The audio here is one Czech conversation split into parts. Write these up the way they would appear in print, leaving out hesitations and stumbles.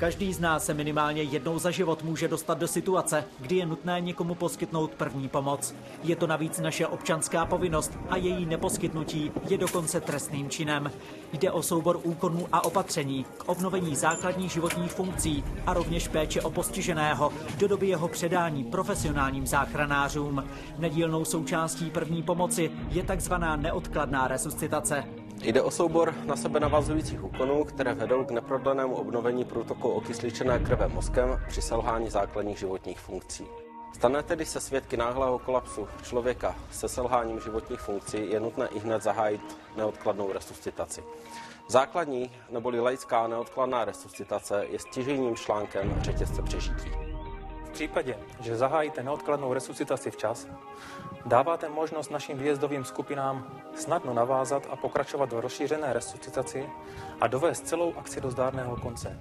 Každý z nás se minimálně jednou za život může dostat do situace, kdy je nutné někomu poskytnout první pomoc. Je to navíc naše občanská povinnost a její neposkytnutí je dokonce trestným činem. Jde o soubor úkonů a opatření k obnovení základních životních funkcí a rovněž péče o postiženého do doby jeho předání profesionálním záchranářům. Nedílnou součástí první pomoci je takzvaná neodkladná resuscitace. Jde o soubor na sebe navazujících úkonů, které vedou k neprodlenému obnovení průtoku okysličené krve mozkem při selhání základních životních funkcí. Stanete-li se svědky náhlého kolapsu člověka se selháním životních funkcí, je nutné ihned zahájit neodkladnou resuscitaci. Základní neboli laická neodkladná resuscitace je stěžejním článkem řetězce přežití. V případě, že zahájíte neodkladnou resuscitaci včas, dáváte možnost našim výjezdovým skupinám snadno navázat a pokračovat v rozšířené resuscitaci a dovést celou akci do zdárného konce.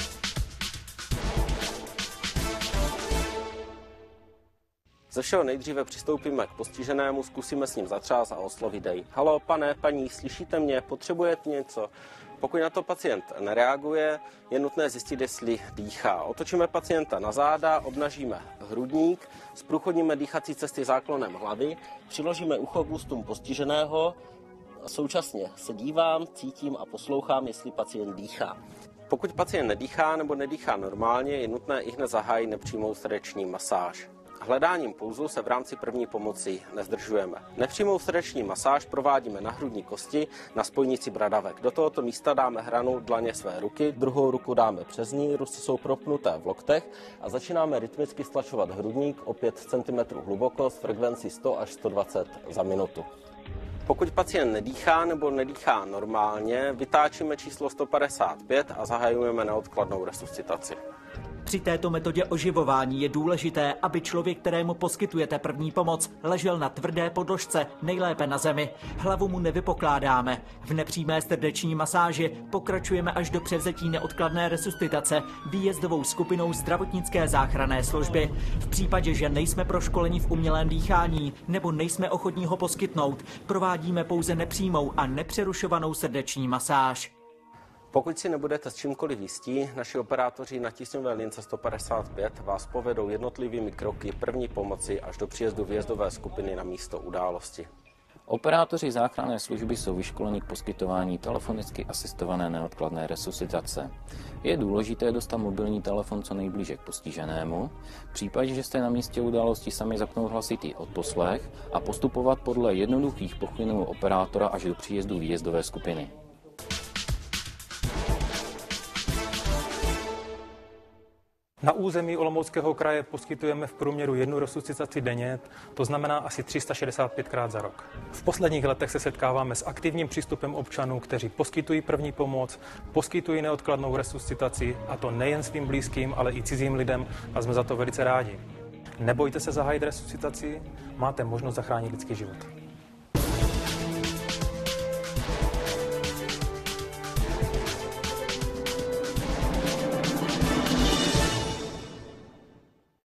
Ze všeho nejdříve přistoupíme k postiženému, zkusíme s ním zatřást a oslovit jej. Haló, pane, paní, slyšíte mě, potřebujete něco? Pokud na to pacient nereaguje, je nutné zjistit, jestli dýchá. Otočíme pacienta na záda, obnažíme hrudník, zprůchodníme dýchací cesty záklonem hlavy, přiložíme ucho k ústům postiženého a současně se dívám, cítím a poslouchám, jestli pacient dýchá. Pokud pacient nedýchá nebo nedýchá normálně, je nutné ihned zahájit nepřímou srdeční masáž. Hledáním pulzu se v rámci první pomoci nezdržujeme. Nepřímou srdeční masáž provádíme na hrudní kosti na spojnici bradavek. Do tohoto místa dáme hranou dlaně své ruky, druhou ruku dáme přes ní, ruce jsou propnuté v loktech a začínáme rytmicky stlačovat hrudník o 5 cm hluboko s frekvencí 100 až 120 za minutu. Pokud pacient nedýchá nebo nedýchá normálně, vytáčíme číslo 155 a zahajujeme neodkladnou resuscitaci. Při této metodě oživování je důležité, aby člověk, kterému poskytujete první pomoc, ležel na tvrdé podložce, nejlépe na zemi. Hlavu mu nevypokládáme. V nepřímé srdeční masáži pokračujeme až do převzetí neodkladné resuscitace výjezdovou skupinou zdravotnické záchranné služby. V případě, že nejsme proškoleni v umělém dýchání nebo nejsme ochotní ho poskytnout, provádíme pouze nepřímou a nepřerušovanou srdeční masáž. Pokud si nebudete s čímkoliv jistí, naši operátoři na tísňové lince 155 vás povedou jednotlivými kroky první pomoci až do příjezdu výjezdové skupiny na místo události. Operátoři záchranné služby jsou vyškoleni k poskytování telefonicky asistované neodkladné resuscitace. Je důležité dostat mobilní telefon co nejblíže k postiženému, v případě, že jste na místě události sami zapnout hlasitý odposlech a postupovat podle jednoduchých pokynů operátora až do příjezdu výjezdové skupiny. Na území Olomouckého kraje poskytujeme v průměru 1 resuscitaci denně, to znamená asi 365krát za rok. V posledních letech se setkáváme s aktivním přístupem občanů, kteří poskytují první pomoc, poskytují neodkladnou resuscitaci, a to nejen svým blízkým, ale i cizím lidem, a jsme za to velice rádi. Nebojte se zahájit resuscitaci, máte možnost zachránit lidský život.